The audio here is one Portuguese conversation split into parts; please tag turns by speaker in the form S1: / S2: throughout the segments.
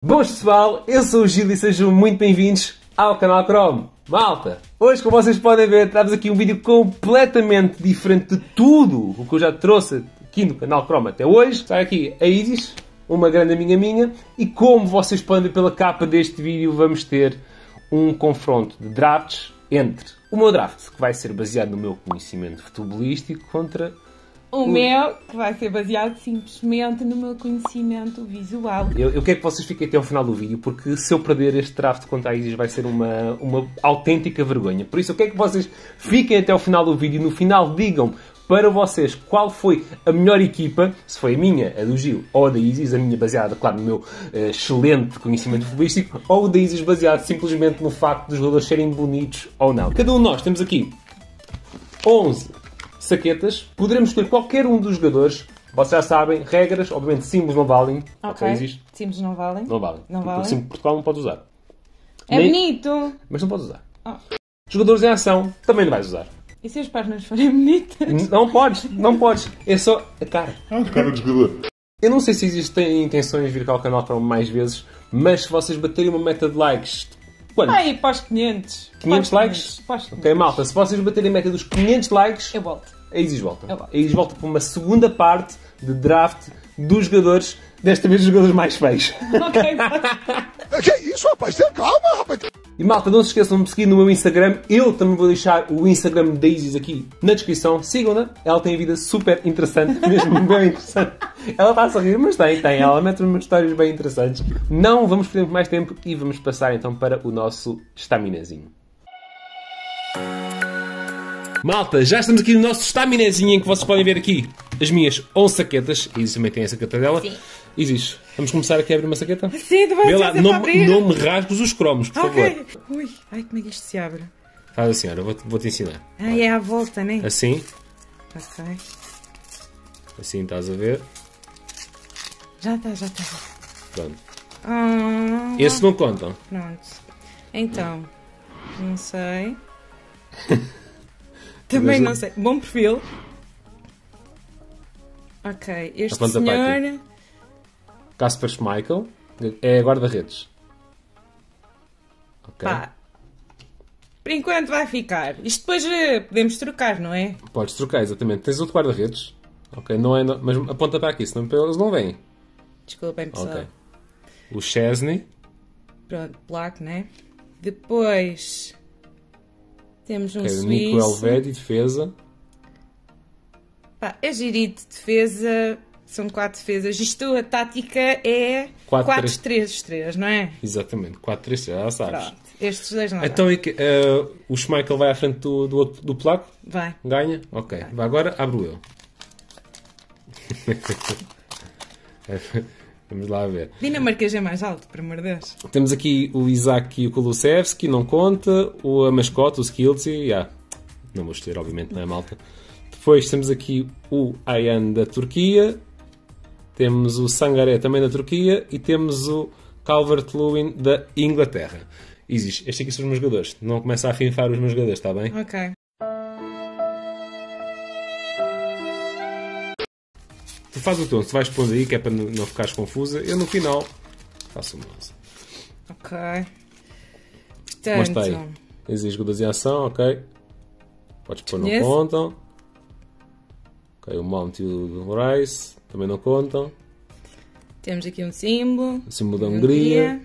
S1: Boas pessoal, eu sou o Gil e sejam muito bem-vindos ao canal Chrome. Malta, hoje como vocês podem ver, trago aqui um vídeo completamente diferente de tudo o que eu já trouxe aqui no canal Chrome até hoje. Está aqui a Isis, uma grande amiga minha, e como vocês podem ver pela capa deste vídeo, vamos ter um confronto de drafts entre o meu draft, que vai ser baseado no meu conhecimento futebolístico, contra
S2: o meu, que vai ser baseado simplesmente no meu conhecimento visual.
S1: Eu quero que vocês fiquem até ao final do vídeo, porque se eu perder este draft contra a Isis vai ser uma autêntica vergonha. Por isso eu quero que vocês fiquem até ao final do vídeo e no final digam para vocês qual foi a melhor equipa, se foi a minha, a do Gil, ou a da Isis, a minha baseada, claro, no meu excelente conhecimento futbolístico, ou a da Isis baseado simplesmente no facto dos jogadores serem bonitos ou não. Cada um de nós temos aqui 11 saquetas, poderemos escolher qualquer um dos jogadores. Vocês já sabem, regras, obviamente símbolos não valem.
S2: Ok,
S1: Isis?
S2: símbolos não valem.
S1: Não valem.
S2: Não valem.
S1: O símbolo de Portugal não podes usar.
S2: É bonito.
S1: Mas não podes usar.
S2: Oh.
S1: Jogadores em ação, também não vais usar.
S2: E se as pernas forem bonitas?
S1: Não podes, não podes. É só a cara.
S3: A cara de jogador.
S1: Eu não sei se existem intenções de vir cá ao canal para mais vezes, mas se vocês baterem uma meta de likes... Quanto?
S2: Ai, para os 500.
S1: 500 likes?
S2: Para os 500.
S1: Ok, malta, se vocês baterem a meta dos 500 likes...
S2: Eu volto.
S1: A Isis volta.
S2: Eu volto.
S1: A Isis volta para uma segunda parte de draft dos jogadores, desta vez dos jogadores mais feios.
S2: Ok, pode.
S3: Que isso, rapaz? Tenha calma, rapaz.
S1: E malta, não se esqueçam de me seguir no meu Instagram. Eu também vou deixar o Instagram da Isis aqui na descrição. Sigam-na. Ela tem vida super interessante, mesmo bem interessante. Ela está a sorrir, mas tem. Ela mete umas histórias bem interessantes. Não vamos perder mais tempo e vamos passar então para o nosso estaminazinho. Malta, já estamos aqui no nosso estaminazinho em que vocês podem ver aqui as minhas 11 saquetas. A Isis também tem a saqueta dela.
S2: Sim.
S1: Isis, vamos começar aqui a abrir uma saqueta?
S2: Sim, tu vais
S1: Vê lá,
S2: fazer para abrir.
S1: não me rasgues os cromos, por favor.
S2: Ok. Ui, ai, como é que isto se abre?
S1: Faz assim, olha, vou-te ensinar.
S2: Ai, é à volta, né?
S1: Assim,
S2: Ok.
S1: assim estás a ver.
S2: Já está.
S1: Pronto.
S2: Ah,
S1: Esses não contam.
S2: pronto. Então, não sei. Também não sei. Bom perfil. Ok, este
S1: Aponta para
S2: senhor...
S1: Kasper Schmeichel é guarda-redes. Ok.
S2: Pá, por enquanto vai ficar. Isto depois podemos trocar, não é?
S1: Podes trocar, exatamente. Tens outro guarda-redes. Ok, não é, mas aponta para aqui, senão eles não vêm.
S2: Desculpem, pessoal.
S1: Ok. O Chesney.
S2: Pronto, Black, né? Depois temos um
S1: Okay, o Nico
S2: suíço.
S1: Elvedi, defesa.
S2: Pá, é girito, defesa. São 4 defesas. Isto, a tática é
S1: 4-3-3,
S2: 4-3-3, não é?
S1: Exatamente, 4-3-3, já sabes.
S2: Pronto. Estes dois não
S1: Então o Schmeichel vai à frente do Polaco?
S2: Vai.
S1: Ganha? Ok. Vai agora, abro eu. Vamos lá ver.
S2: Dinamarquês é mais alto, por amor de Deus.
S1: Temos aqui o Isaac e o Kulusevski, não conta. A mascote, o Skilsey, não vou escolher, obviamente, não é malta. Depois temos aqui o Ayan da Turquia. Temos o Sangaré também da Turquia. E temos o Calvert-Lewin da Inglaterra. Isis, estes aqui são os meus jogadores. Não começa a afinfar os meus jogadores, está bem?
S2: Ok.
S1: Tu fazes o teu, se vais pondo aí, que é para não ficares confusa. Eu no final faço o mouse.
S2: Ok.
S1: Mostra
S2: Portanto,
S1: aí. Tens aí jogadores em ação, ok. Podes pôr, não
S2: Desconheço.
S1: contam. Ok, o Mount e o Rice também não contam.
S2: temos aqui um símbolo.
S1: O símbolo da Hungria.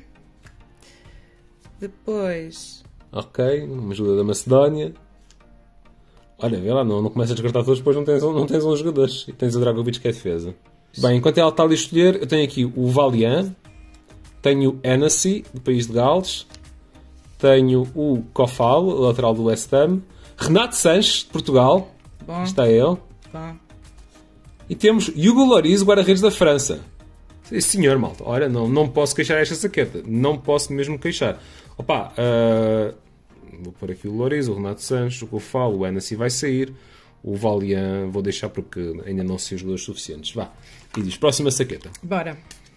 S2: Depois,
S1: Ok, uma ajuda da Macedónia. Olha, vê lá, não começas a descartar todos, depois não tens 11 jogadores. E tens o Dragovic que é defesa. Bem, enquanto ela está ali a escolher, eu tenho aqui o Valian. Tenho o Hennessy, do país de Gales. Tenho o Kofal, lateral do West Ham. Renato Sanches, de Portugal.
S2: bom,
S1: Está ele.
S2: bom.
S1: E temos Hugo Lloris, guarda-redes da França. Sim, senhor, malta. Olha, não posso queixar esta saqueta. Não posso mesmo queixar. Opa, vou pôr aqui o Lloris, o Renato Sanches, o Kofal, o Hennessy vai sair. O Valian vou deixar porque ainda não sei os jogadores suficientes. Vá. E diz, próxima saqueta.
S2: Bora.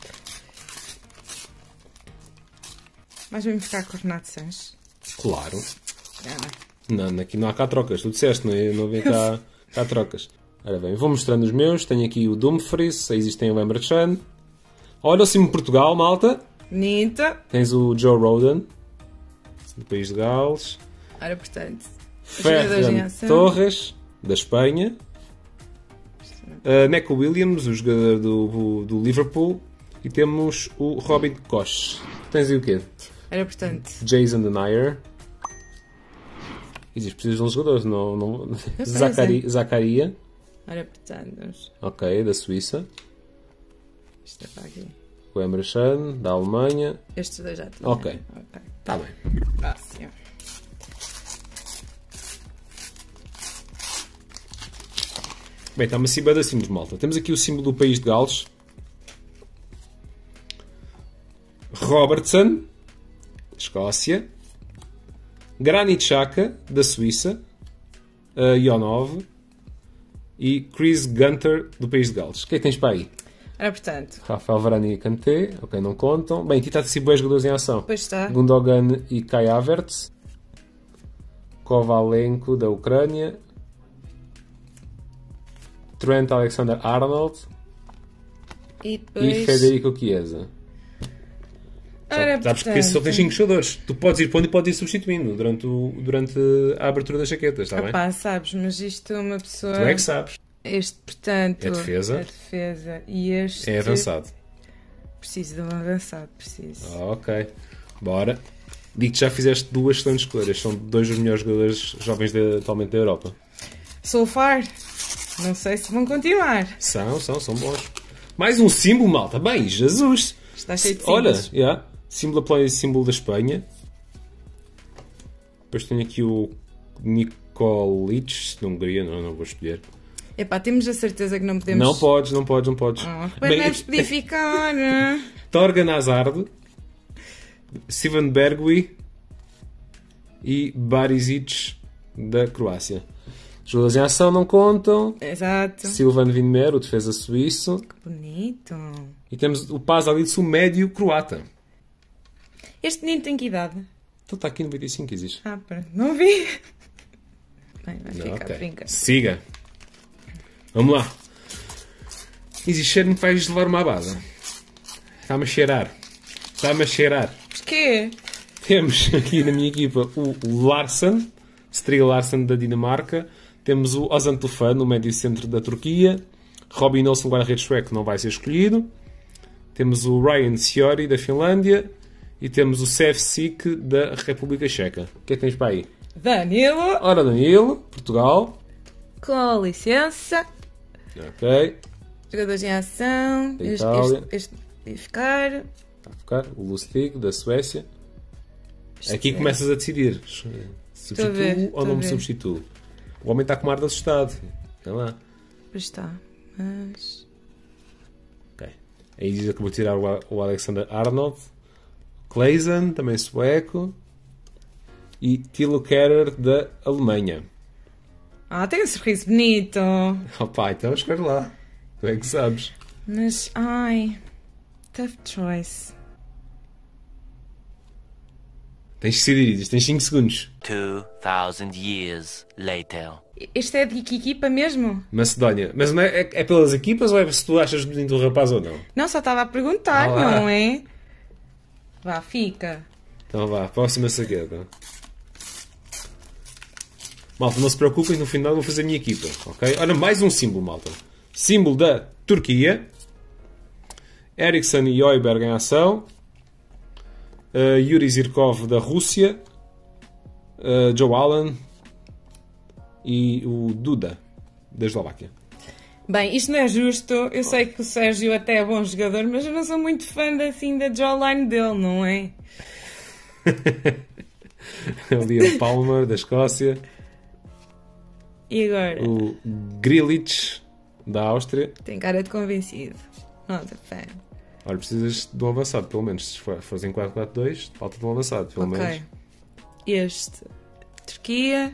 S2: Mas vamos ficar com o Renato Sanches.
S1: Claro.
S2: Não.
S1: Não, aqui não há cá trocas. Tu disseste, não vem cá trocas. Ora bem, vou mostrando os meus. Tenho aqui o Dumfries, aí existem o Lemberchan. Olha o Cimo Portugal, malta.
S2: Bonito.
S1: Tens o Joe Roden, do país de Gales.
S2: Ora, portanto, jogadores em
S1: Ferran
S2: ação.
S1: Torres, da Espanha. Neco Williams, o jogador do Liverpool. E temos o Robin Koch. Tens aí o quê?
S2: Ora, portanto,
S1: Jason Denayer. Existe, precisas de um jogador, não...
S2: Eu sei.
S1: Zacaria.
S2: ora, portanto,
S1: Ok, da Suíça.
S2: isto é para aqui.
S1: O Emre Can, da Alemanha.
S2: Estes dois já tinha.
S1: Ok. Está bem.
S2: Próximo.
S1: Bem, está-me assim bem de símbolos, malta. Temos aqui o símbolo do país de Gales. Robertson, Escócia. Granit Xhaka, da Suíça. Ionov. E Chris Gunter, do país de Gales. O que é que tens para aí?
S2: Ora, portanto,
S1: Rafael Varane e Kanté. Ok, não contam. Bem, aqui está assim bons jogadores em ação.
S2: depois está.
S1: Gundogan e Kai Havertz. Kovalenko, da Ucrânia. Trent Alexander-Arnold.
S2: E
S1: E
S2: depois.
S1: Federico Chiesa.
S2: Ora,
S1: Sabes que só tens 5 jogadores. Tu podes ir pondo e podes ir substituindo durante a abertura das jaquetas, está bem?
S2: Pá, sabes, mas isto é uma pessoa.
S1: Tu é que sabes.
S2: Este, portanto.
S1: É defesa.
S2: É defesa. E este.
S1: É avançado.
S2: Preciso de um avançado, preciso.
S1: Ok. Bora. Digo que já fizeste 2 excelentes escolhas. São 2 dos melhores jogadores jovens atualmente da Europa.
S2: So far. Não sei se vão continuar.
S1: São bons. Mais um símbolo, malta. Bem, Jesus.
S2: Está cheio de
S1: Olha,
S2: símbolos.
S1: símbolo da Polónia e símbolo da Espanha. Depois tenho aqui o Nikolic, da Hungria. Não vou escolher.
S2: Epá, temos a certeza que não podemos.
S1: Não podes.
S2: Mas deves poder ficar.
S1: Torgan Hazard, Steven Bergui e Barisic, da Croácia. Jogadores em ação não contam.
S2: Exato.
S1: Silvan Vinmer, o defesa suíço.
S2: Que bonito.
S1: E temos o Paz Alic, o médio croata.
S2: Este menino tem que idade?
S1: Então está aqui no 95, existe.
S2: Pronto. Não vi. Bem, vai
S1: Não,
S2: ficar
S1: ok.
S2: brinca.
S1: Siga. Vamos lá. Existe cheiro-me que vais levar uma abada. Está-me a cheirar.
S2: Porquê?
S1: Temos aqui na minha equipa o Larsen, Striga Larsen, da Dinamarca. Temos o Ozan Tufan, no médio centro da Turquia. Robin Olsen, guarda-redes sueco, não vai ser escolhido. Temos o Ryan Siori, da Finlândia. E temos o Sevcik, da República Checa. O que é que tens para aí?
S2: Danilo.
S1: Ora, Danilo, Portugal.
S2: Com licença.
S1: Ok.
S2: Jogadores em ação.
S1: Da Itália.
S2: Este ia ficar.
S1: Está a ficar. O Lustig, da Suécia.
S2: Este
S1: Aqui
S2: é-
S1: começas a decidir.
S2: Estou a ver,
S1: Substituo ou
S2: estou
S1: não
S2: a
S1: me
S2: ver.
S1: substituo? O homem está com um ar de assustado. Vai lá.
S2: Pois está. Mas.
S1: Ok. Aí diz que vou tirar o Alexander Arnold. Kleisen, também sueco. E Thilo Kehrer, da Alemanha.
S2: Tem um sorriso bonito.
S1: Opa, então escolhe lá. Tu é que sabes.
S2: Mas, tough choice.
S1: Tens de decidir, Isis. Tens 5 segundos.
S4: 2,000 years later.
S2: Este é de que equipa mesmo?
S1: Macedónia. Mas não é pelas equipas ou é se tu achas bonito o rapaz ou não?
S2: Não, só estava a perguntar,
S1: lá.
S2: não é? Vá, fica.
S1: Então vá, próxima saqueta. Malta, não se preocupem, no final vou fazer a minha equipa, ok? Olha, mais um símbolo, malta. Símbolo da Turquia. Eriksson e Højbjerg em ação. Yuri Zirkov, da Rússia. Joe Allen. E o Duda, da Eslováquia.
S2: Bem, isto não é justo. Eu sei que o Sérgio até é bom jogador, mas eu não sou muito fã assim da jawline dele, não é?
S1: O Liam Palmer, da Escócia.
S2: E agora?
S1: O Grilic, da Áustria.
S2: Tem cara de convencido. Not a fan.
S1: Olha, precisas de um avançado, pelo menos. Se fores em 4-4-2, falta de um avançado, pelo menos.
S2: Ok. Este. Turquia.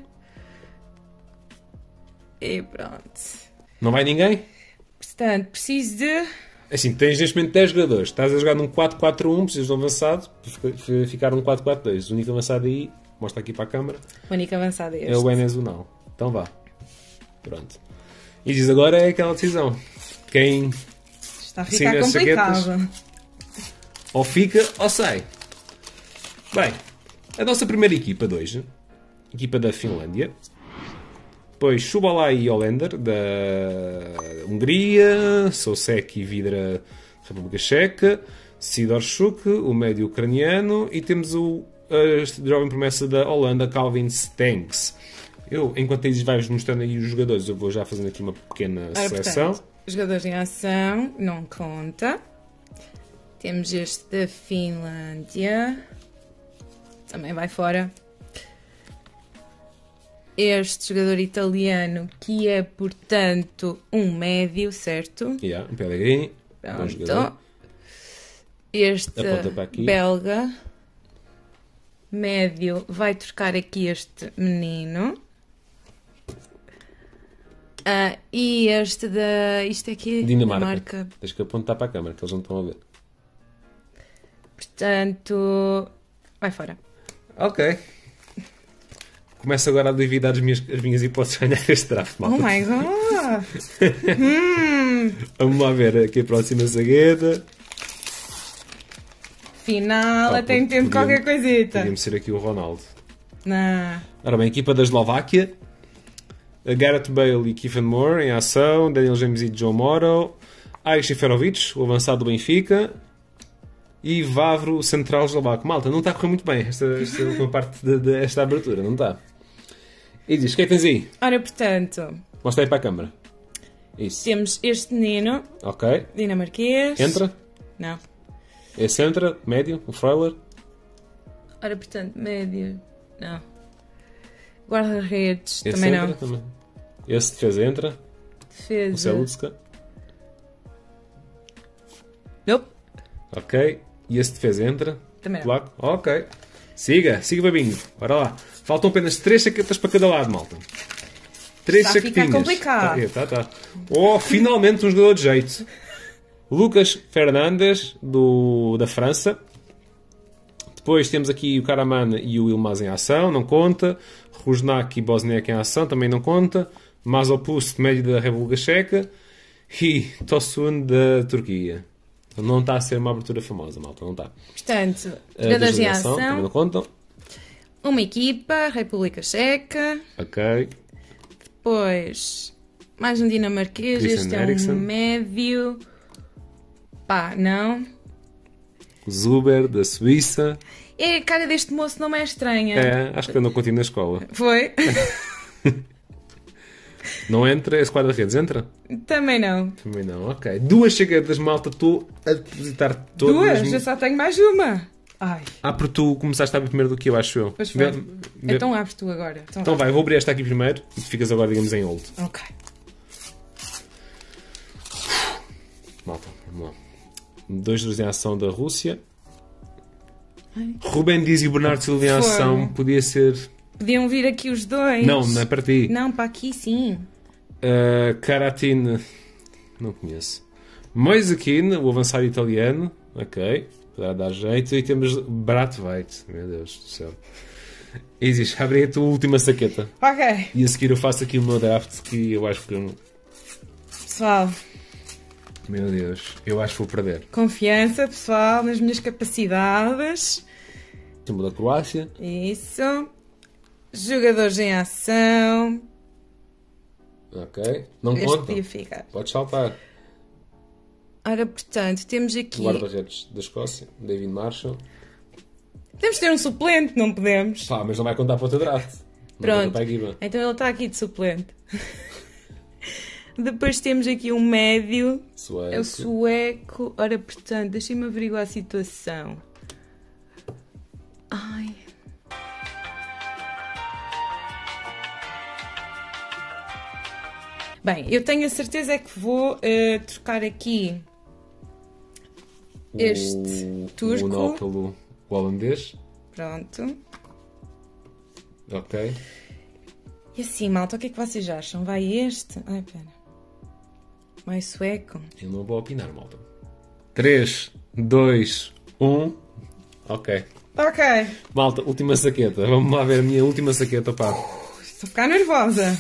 S2: E pronto.
S1: Não vai ninguém?
S2: Portanto, preciso de...
S1: Assim, tens neste momento 10 jogadores. Estás a jogar num 4-4-1, precisas de um avançado. Para ficar num 4-4-2. O único avançado aí, mostra aqui para a câmara,
S2: O único avançado é este.
S1: é o Enes Unal. Então vá. Pronto. E diz agora é aquela decisão. Quem
S2: Está a
S1: Sim,
S2: ficar
S1: as
S2: complicado.
S1: Ou fica ou sai. Bem, a nossa primeira equipa de hoje, equipa da Finlândia. Depois Shubalai e Hollander, da Hungria. Sousek e Vidra, República Checa. Sidorchuk, o médio ucraniano. E temos a jovem promessa da Holanda, Calvin Stengs. Eu, enquanto eles vais mostrando aí os jogadores, eu vou já fazendo aqui uma pequena seleção.
S2: Portanto, jogadores em ação, não conta. Temos este da Finlândia. Também vai fora. Este jogador italiano, que é, portanto, um médio, certo?
S1: Um Pellegrini. Bom jogador.
S2: Pronto. Este
S1: Aponta para aqui.
S2: belga, médio, vai trocar aqui este menino. E este da... Isto aqui é Dinamarca.
S1: Tens que apontar para a câmara, que eles não estão a ver.
S2: Portanto, vai fora.
S1: Ok. Começo agora a duvidar as minhas hipóteses de ganhar este draft, malta.
S2: Oh my god!
S1: Vamos lá ver aqui a próxima zagueira.
S2: Final, até entendo qualquer coisita.
S1: Podíamos ser aqui o Ronaldo.
S2: Não.
S1: Ora bem, equipa da Eslováquia. Gareth Bale e Kiefer Moore em ação. Daniel James e Joe Morrow. Ajax Seferovic, o avançado do Benfica. E Vavro, o central eslovaco. Malta, não está a correr muito bem esta última parte desta abertura, não está? E diz, o que é que tens aí?
S2: Ora, portanto,
S1: Mostra aí para a câmara. Isso.
S2: temos este menino,
S1: Ok.
S2: dinamarquês.
S1: Entra.
S2: Não.
S1: Esse entra. Médio. O Freuler.
S2: Ora, portanto, médio. Não. Guarda-redes.
S1: Esse
S2: Também
S1: entra.
S2: não.
S1: Também. Esse defesa entra. O
S2: Defesa.
S1: Selutska.
S2: Nope.
S1: Ok. E esse defesa entra.
S2: Também não.
S1: Polaco. Ok. Siga, babinho. Bora lá. Faltam apenas 3 saquetas para cada lado, malta. 3
S2: Está a ficar
S1: saquetinhas.
S2: complicado.
S1: Tá. Oh, finalmente um jogador de jeito. Lucas Fernandes, da França. Depois temos aqui o Karaman e o Ilmaz em ação, não conta. Rusnak e Bosniak em ação, também não conta. Mazopust, médio da República Checa. E Tosun da Turquia. Não está a ser uma abertura famosa, malta, não está.
S2: Portanto, jogadores em ação.
S1: Também não contam.
S2: Uma equipa, República Checa.
S1: Ok.
S2: Depois, mais um dinamarquês.
S1: Christian
S2: Este é
S1: Eriksen.
S2: um médio. Pá, não.
S1: Zuber, da Suíça.
S2: A cara deste moço não me é estranha.
S1: É, acho que andou contigo na escola.
S2: Foi?
S1: Não entra? Esse quadra-redes entra?
S2: Também não.
S1: Também não, ok. 2 chaquetas, malta. Estou a depositar todas.
S2: Duas? Eu só tenho mais uma. Ai,
S1: Porque tu começaste a abrir primeiro do que eu, acho eu.
S2: pois foi.
S1: Vê-
S2: Então abres tu agora.
S1: Então vai, vou abrir esta aqui primeiro e tu ficas agora, digamos, em hold.
S2: Ok.
S1: Malta, vamos lá. 2 em ação da Rússia.
S2: Ai.
S1: Rubem Dias e o Bernardo Silva em
S2: Foi.
S1: ação. Podia ser...
S2: Podiam vir aqui os dois.
S1: Não é para ti.
S2: Não, para aqui sim.
S1: Karatin... Não conheço. Moisekin, o avançado italiano. Ok. Para dar jeito. E temos Brathwaite. Meu Deus do céu. Isis, abre a tua última saqueta.
S2: Ok.
S1: E a seguir eu faço aqui o meu draft que eu acho que eu não...
S2: Pessoal,
S1: Meu Deus, eu acho que vou perder.
S2: confiança, pessoal, nas minhas capacidades.
S1: Símbolo da Croácia.
S2: Isso. Jogadores em ação.
S1: Ok. Não
S2: Este
S1: conta.
S2: podia ficar.
S1: Pode saltar.
S2: Ora, portanto, temos aqui...
S1: Guarda-redes da Escócia. David Marshall.
S2: Podemos ter um suplente, não podemos?
S1: Pá, mas não vai contar para o teu draft. Não
S2: Pronto.
S1: conta para a equipa.
S2: Então ele está aqui de suplente. Depois temos aqui um médio.
S1: Sueco.
S2: É o sueco. Ora, portanto, deixem-me averiguar a situação. Ai. Bem, eu tenho a certeza é que vou trocar aqui este turco.
S1: O nó pelo holandês.
S2: Pronto.
S1: Ok.
S2: E assim, malta, o que é que vocês acham? Vai este? Ai, pera. Mais sueco?
S1: Eu não vou opinar, malta. 3, 2, 1. Ok.
S2: Ok.
S1: Malta, última saqueta. Vamos lá ver a minha última saqueta, pá.
S2: Estou a ficar nervosa.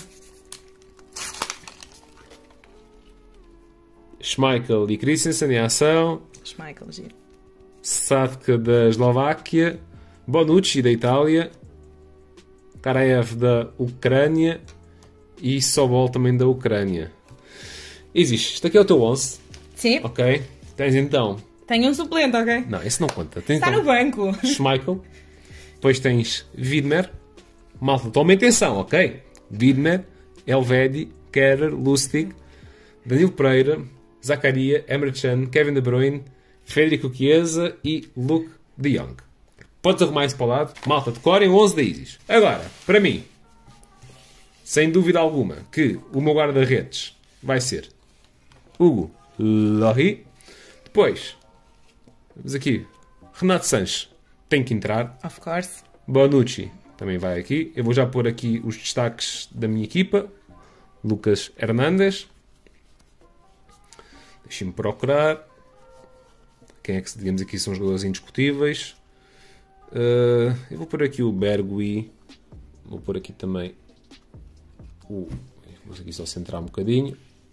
S1: Schmeichel e Christensen em ação.
S2: Schmeichel, giro.
S1: Sadka da Eslováquia, Bonucci da Itália, Karaev da Ucrânia e Sobol também da Ucrânia. Existe. Isto aqui é o teu 11.
S2: Sim.
S1: Ok. Tens então...
S2: Tenho um suplente, ok?
S1: Não, esse não conta. Tens,
S2: Está
S1: então,
S2: no banco.
S1: Schmeichel. Depois tens Widmer. Malta, toma atenção, ok? Widmer, Elvedi, Kehrer, Lustig, Danilo Pereira, Zakaria, Emre Can, Kevin De Bruyne, Federico Chiesa e Luke de Jong. Podes arrumar isso para o lado. Malta, decorem 11 da Isis. Agora, para mim, sem dúvida alguma, que o meu guarda-redes vai ser Hugo Lloris. Depois, vamos aqui, Renato Sanches tem que entrar.
S2: Of course.
S1: Bonucci também vai aqui. Eu vou já pôr aqui os destaques da minha equipa. Lucas Hernandes. Deixem-me procurar. Quem é que, digamos, aqui são os jogadores indiscutíveis. Eu vou pôr aqui o Bergui. Vou pôr aqui também o... Vou aqui só centrar um bocadinho.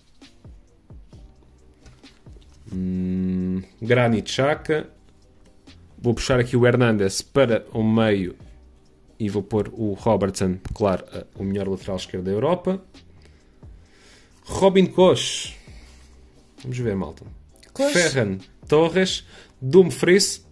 S1: Granit Xhaka. Vou puxar aqui o Hernandes para o meio e vou pôr o Robertson, claro, o melhor lateral esquerdo da Europa. Robin Koch. Vamos ver, malta.
S2: Koch.
S1: Ferran Torres. Dumfries.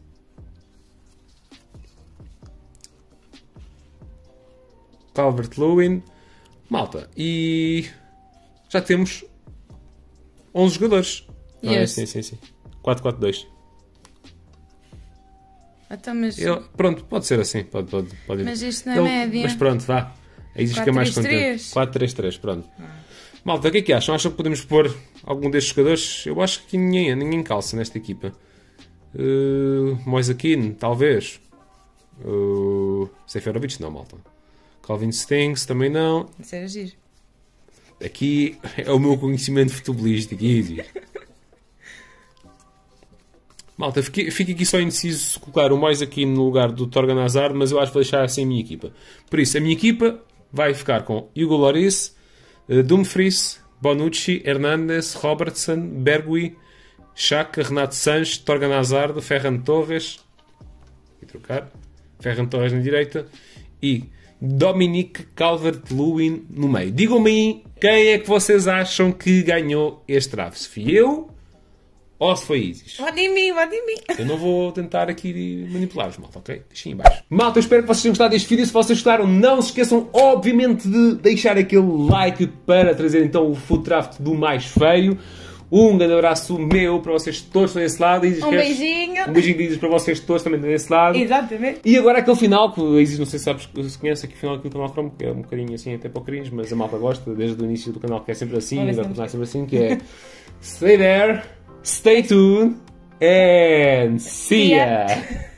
S1: Calvert-Lewin. Malta. E já temos 11 jogadores. Não é?
S2: Yes.
S1: Sim. 4-4-2.
S2: Então, mas...
S1: Pronto, pode ser assim. Pode ir.
S2: Mas isto não é média.
S1: Mas pronto, vá. Aí fica mais
S2: 4-3-3.
S1: contente. 4-3-3, pronto. Malta, o que é que acham? Acham que podemos pôr algum destes jogadores? Eu acho que ninguém calça nesta equipa. Moise Kean, talvez. Seferovic, não, malta. Calvin Stengs, também não.
S2: Isso era giro.
S1: Aqui é o meu conhecimento futebolístico. Easy. Malta, fica aqui só indeciso se colocar o Moise Kean no lugar do Torgan Hazard, mas eu acho que vou deixar assim a minha equipa. Por isso, a minha equipa vai ficar com Hugo Lloris, Dumfries, Bonucci, Hernandes, Robertson, Bergui, Xhaka, Renato Sanches, Torgan Hazard, Ferran Torres, vou trocar, Ferran Torres na direita e Dominic Calvert-Lewin no meio. Digam-me aí quem é que vocês acham que ganhou este draft. Se fui eu ou se foi Isis.
S2: Vote em mim.
S1: Eu não vou tentar aqui manipular-vos, malta, ok? Deixem em baixo. Malta, eu espero que vocês tenham gostado deste vídeo. Se vocês gostaram, não se esqueçam, obviamente, de deixar aquele like para trazer, então, o food draft do mais feio. Um grande abraço meu para vocês todos estão desse lado. Isis,
S2: Beijinho.
S1: Um beijinho de Isis para vocês todos também desse lado.
S2: Exatamente.
S1: E agora aquele final, que o Isis, não sei se sabes, se conhece aqui o final aqui do canal Chrome, que é um bocadinho assim até para o cringe, mas a malta gosta, desde o início do canal, que é sempre assim, e vai continuar sempre assim, que é Stay there, stay tuned, and see ya!